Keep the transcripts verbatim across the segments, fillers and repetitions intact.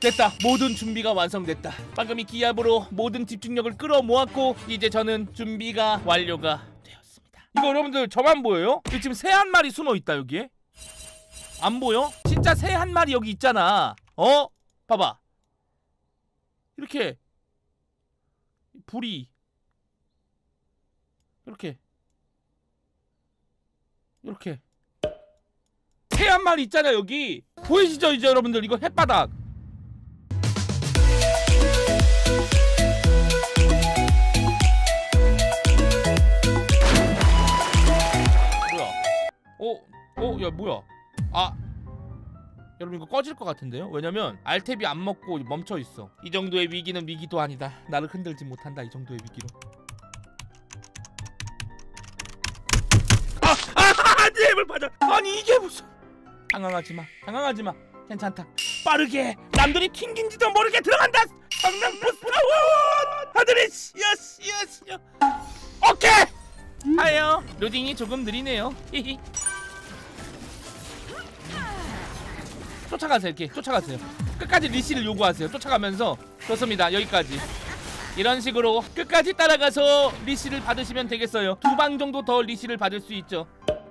됐다. 모든 준비가 완성됐다. 방금 이 기압으로 모든 집중력을 끌어모았고 이제 저는 준비가 완료가 되었습니다. 이거 여러분들 저만 보여요? 지금 새 한 마리 숨어있다. 여기에 안 보여? 진짜 새 한 마리 여기 있잖아. 어? 봐봐. 이렇게 불이 이렇게 이렇게 새 한 마리 있잖아. 여기 보이시죠 이제 여러분들? 이거 햇바닥. 뭐야? 어? 어? 야 뭐야? 아 여러분 이거 꺼질 것 같은데요? 왜냐면 알탭이 안 먹고 멈춰있어. 이 정도의 위기는 위기도 아니다. 나를 흔들지 못한다. 이 정도의 위기로. 아! 아! 내 맞아. 아니 이게 무슨. 당황하지마. 당황하지마. 괜찮다. 빠르게 남들이 튕긴지도 모르게 들어간다. 성능 부스터원 하늘의 씨여 씨여 씨여. 오케이! 하여 로딩이 조금 느리네요. 히히. 쫓아가세요. 이렇게 쫓아가세요. 끝까지 리시를 요구하세요. 쫓아가면서. 좋습니다. 여기까지 이런 식으로 끝까지 따라가서 리시를 받으시면 되겠어요. 두 방 정도 더 리시를 받을 수 있죠.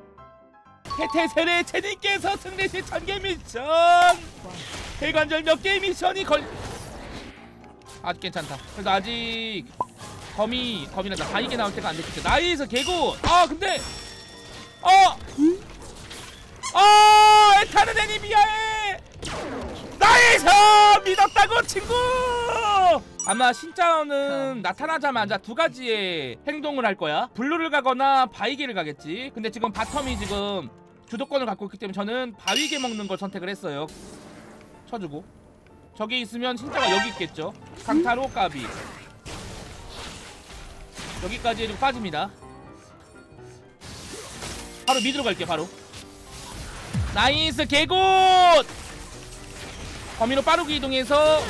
태태세례 제님께서 승리시 천개 미션 대관절 몇 개의 미션이 걸. 아직 괜찮다. 그래서 아직 거미 거미란다. 바이게 나올 때가 안 됐겠죠. 나이스 개굿. 아 근데 어! 어! 에타는 애니비아에 나이스! 믿었다고 친구! 아마 신짜오는 나타나자마자 두 가지의 행동을 할 거야. 블루를 가거나 바위개를 가겠지. 근데 지금 바텀이 지금 주도권을 갖고 있기 때문에 저는 바위개 먹는 걸 선택을 했어요. 쳐주고 저기 있으면 신짜가 여기 있겠죠. 강타로 까비. 여기까지 해주고 빠집니다. 바로 미드로 갈게요. 바로 나이스 개굿! 거미로 빠르게 이동해서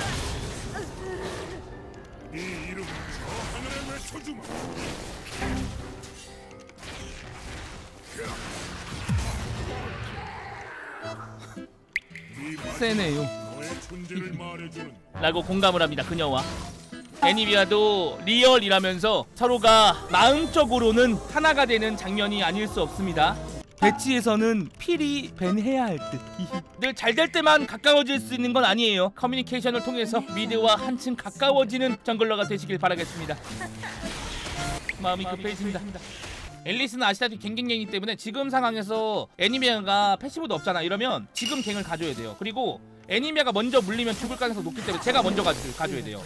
세네요 라고 공감을 합니다. 그녀와 애니비아도 리얼이라면서 서로가 마음적으로는 하나가 되는 장면이 아닐 수 없습니다. 배치에서는 필히 밴해야 할 듯. 늘 잘 될 때만 가까워질 수 있는 건 아니에요. 커뮤니케이션을 통해서 미드와 한층 가까워지는 정글러가 되시길 바라겠습니다. 마음이 급해집니다. 앨리스는 아시다시피 갱갱갱이기 때문에 지금 상황에서 애니미아가 패시브도 없잖아. 이러면 지금 갱을 가져야 돼요. 그리고 애니미아가 먼저 물리면 죽을 가능성이 높기 때문에 제가 먼저 가, 가져야 돼요.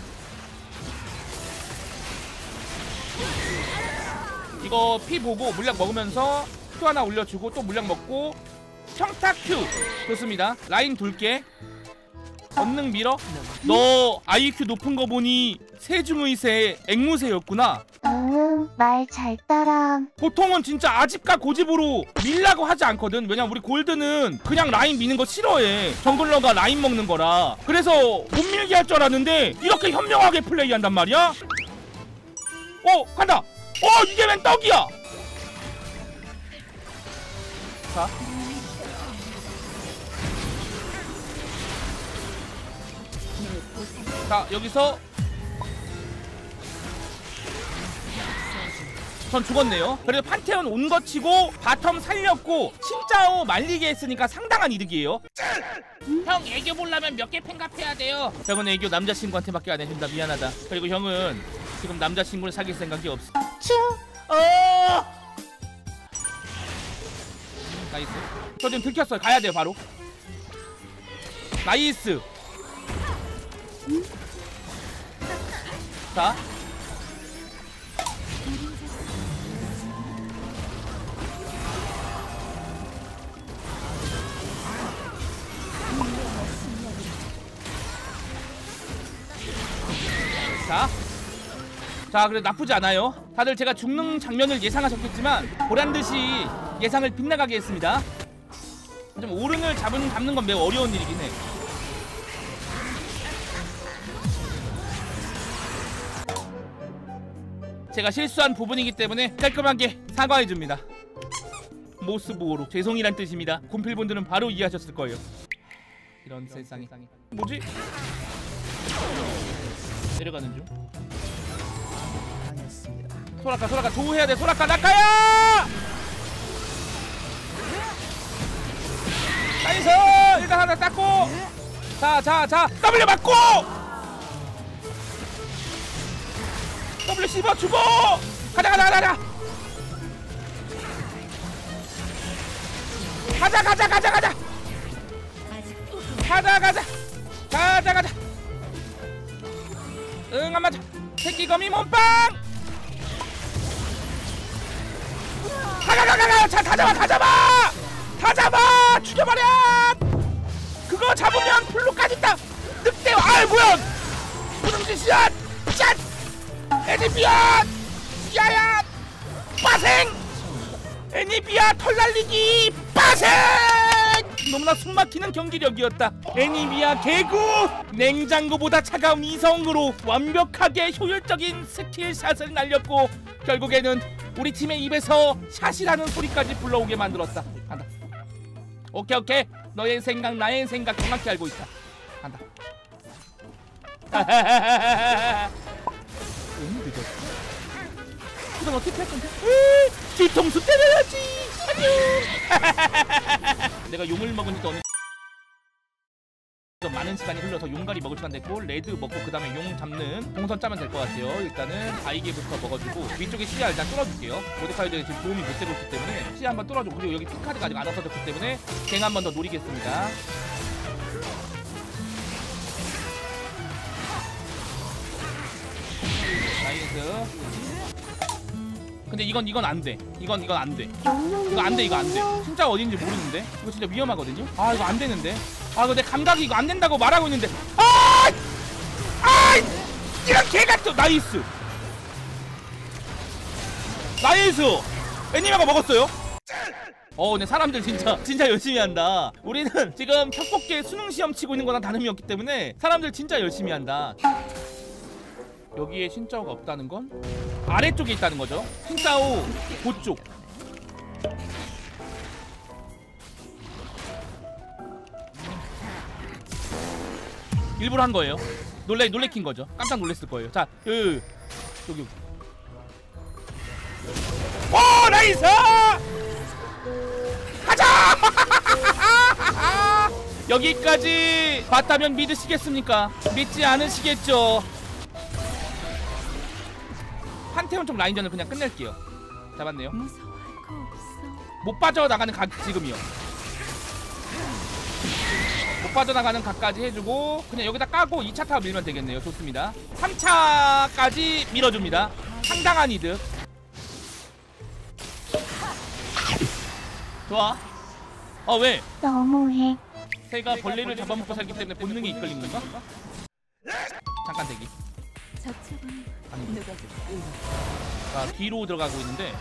이거 피 보고 물약 먹으면서 큐 하나 올려주고 또 물약 먹고 평타 큐. 좋습니다. 라인 돌게. 권능 밀어. 너 아이큐 높은 거 보니 세중의 새 앵무새였구나. 응, 말 잘 따라. 보통은 진짜 아집과 고집으로 밀라고 하지 않거든. 왜냐면 우리 골드는 그냥 라인 미는 거 싫어해. 정글러가 라인 먹는 거라. 그래서 못 밀게 할 줄 알았는데 이렇게 현명하게 플레이한단 말이야. 어 간다. 어 이게 웬 떡이야. 자 자 여기서 전 죽었네요. 그래도 판테온 온 거 치고 바텀 살렸고 신짜오 말리게 했으니까 상당한 이득이에요. 형 애교 보려면 몇 개 팬갑해야 돼요. 형은 애교 남자친구한테밖에 안 해준다. 미안하다. 그리고 형은 지금 남자친구를 사귈 생각이 없어. 츄! 어! 나이스. 저 지금 들켰어요. 가야 돼요 바로. 나이스. 자 자, 자 그래도 나쁘지 않아요. 다들 제가 죽는 장면을 예상하셨겠지만 보란듯이 예상을 빗나가게 했습니다. 좀 오른을 잡은, 잡는 건 매우 어려운 일이긴 해. 제가 실수한 부분이기 때문에 깔끔하게 사과해줍니다. 모스보호로 죄송이란 뜻입니다. 곰필분들은 바로 이해하셨을 거예요. 이런 세상에. 뭐지? 내려가는 중. 소라카 소라카 조우해야 돼. 소라카 나카야! 나이스! 일단 하나 닦고. 자 자 자 W 맞고! W 씹어주고! 가자 가자 가자 가자 가자 가자 가자 가자 가자 가자 가자 응 안 맞아. 새끼거미 몸빵! 가가가가가! 자 다 잡아 다 잡아! 다 잡아! 죽여버려! 그거 잡으면 블루까지 있다! 늑대! 아이 뭐야! 무슨 짓이야! 짠! 애니비아! 야야! 빠생! 애니비아 털 날리기! 빠생! 너무나 숨막히는 경기력이었다. 애니비아 개구! 냉장고보다 차가운 이성으로 완벽하게 효율적인 스킬샷을 날렸고 결국에는 우리 팀의 입에서 샷이라는 소리까지 불러오게 만들었다. 간다. 오케이 오케이. 너의 생각 나의 생각 정확히 알고 있다. 간다. 너무 늦었어. 그럼 어떻게 할 건데? 뒤통수 때려야지. 안녕. 내가 용을 먹으니까 어느 많은 시간이 흘러서 용가리 먹을 시간 됐고 레드 먹고 그 다음에 용 잡는 동선 짜면 될 것 같아요. 일단은 바이게부터 먹어주고 위쪽에 시야 일단 뚫어줄게요. 모데카이저에 지금 도움이 못 되고 있기 때문에 시야 한번 뚫어주고 그리고 여기 피카드가 아직 안 없어졌기 때문에 갱 한 번 더 노리겠습니다. 나이스. 근데 이건 이건 안 돼. 이건 이건 안 돼. 이거 안 돼. 이거 안 돼. 진짜 어딘지 모르는데. 이거 진짜 위험하거든요. 아 이거 안 되는데. 아 이거 내 감각이 이거 안 된다고 말하고 있는데. 아! 아! 이런 개같은 나이스. 나이스. 애니메가 먹었어요. 어 근데 사람들 진짜 진짜 열심히 한다. 우리는 지금 협곡계 수능 시험 치고 있는 거랑 다름이 없기 때문에 사람들 진짜 열심히 한다. 여기에 신짜오가 없다는 건 아래쪽에 있다는 거죠. 신짜오 그쪽. 일부러 한 거예요. 놀래 놀래킨 거죠. 깜짝 놀랐을 거예요. 자, 여기 여기. 오 나이스! 가자! 여기까지 봤다면 믿으시겠습니까? 믿지 않으시겠죠? 판테온 쪽 라인전을 그냥 끝낼게요. 잡았네요. 못 빠져나가는 각 지금이요. 못 빠져나가는 각까지 해주고 그냥 여기다 까고 이 차 타워 밀면 되겠네요. 좋습니다. 삼 차까지 밀어줍니다. 상당한 이득. 좋아. 어 왜? 너무해. 새가 벌레를 잡아먹고 살기 때문에 본능이 이끌린 건가? 잠깐 대기. 자 뒤로 들어가고 있는데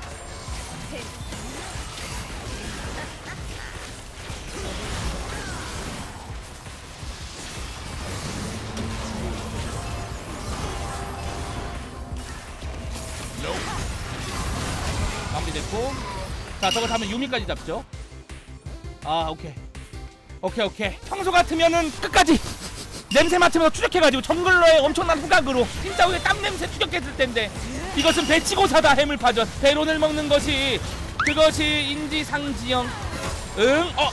마무리됐고 자 저거 잡으면 유미까지 잡죠. 아 오케이 오케이 오케이 평소 같으면은 끝까지 냄새 맡으면서 추적해가지고 정글러의 엄청난 후각으로 진짜 우리가 땀냄새 추적했을 텐데 이것은 배치고사다. 해물파전 베론을 먹는 것이 그것이 인지상지형. 응? 어?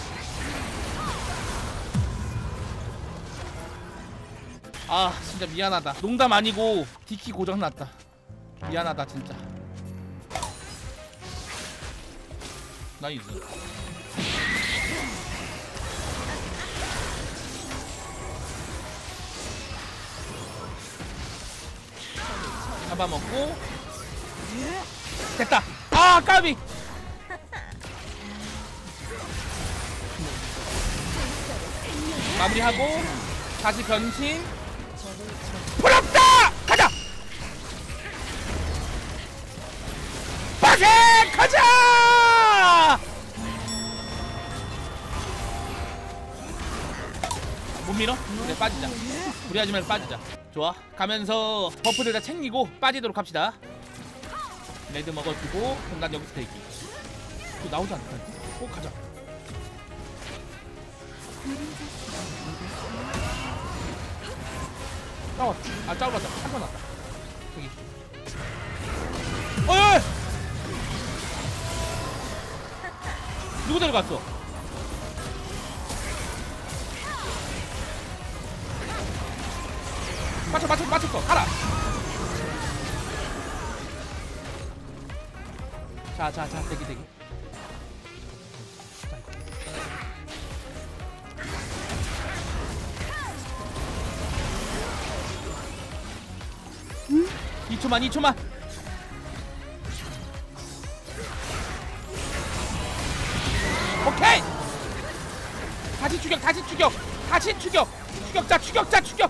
아 진짜 미안하다. 농담 아니고 디키 고장났다. 미안하다 진짜. 나이스. 잡아먹고 됐다. 아 까비. 마무리하고 다시 변신. 부럽다. 가자. 빠세 가자. 못 밀어? 그래 빠지자. 무리하지 말고 빠지자. 좋아. 가면서 버프들 다 챙기고 빠지도록 합시다. 레드 먹어주고 그럼 난 여기서 대기. 또 나오지 않을까? 꼭 가자. 싸웠. 아 싸웠다. 한번 났다. 저기. 어이! 누구 데려갔어? 맞춰 맞춰 맞췄어. 가라. 자자자 대기 대기. 자, 이거. 응? 이 초만 이 초만. 오케이. 다시 추격 다시 추격 다시 추격. 추격자 추격자 추격.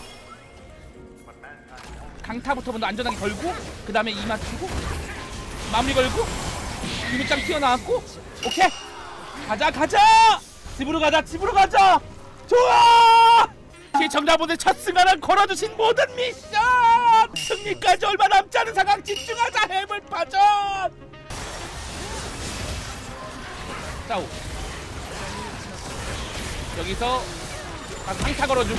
강타부터 먼저 안전하게 걸고 그 다음에 이 맞추고 마무리 걸고 유리장 튀어나왔고 오케이 가자 가자 집으로 가자 집으로 가자 좋아 시청자분들 첫 승하를 걸어주신 모든 미션 승리까지 얼마 남지 않은 상황 집중하자 해물파전 싸우 여기서 강타 걸어주고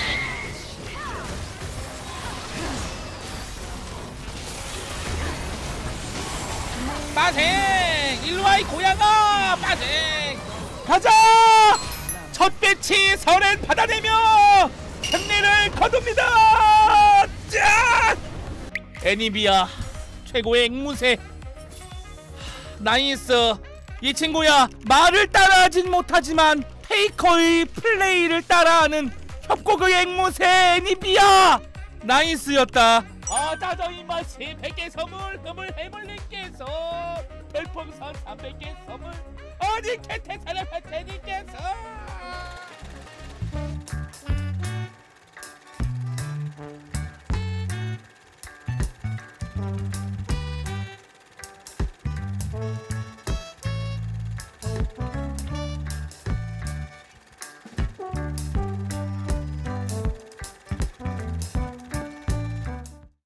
빠생! 일로와 이 고양아! 빠생! 가자! 첫 배치 선행 받아내며 승리를 거둡니다! 짠! 애니비아 최고의 앵무새 나이스 이 친구야 말을 따라하진 못하지만 페이커의 플레이를 따라하는 협곡의 앵무새 애니비아 나이스였다 아 짜정이 맛이 백 개 선물 흐물 해물님께서 별풍선 삼백 개 선물 어디 캐테사를 패테님께서 음.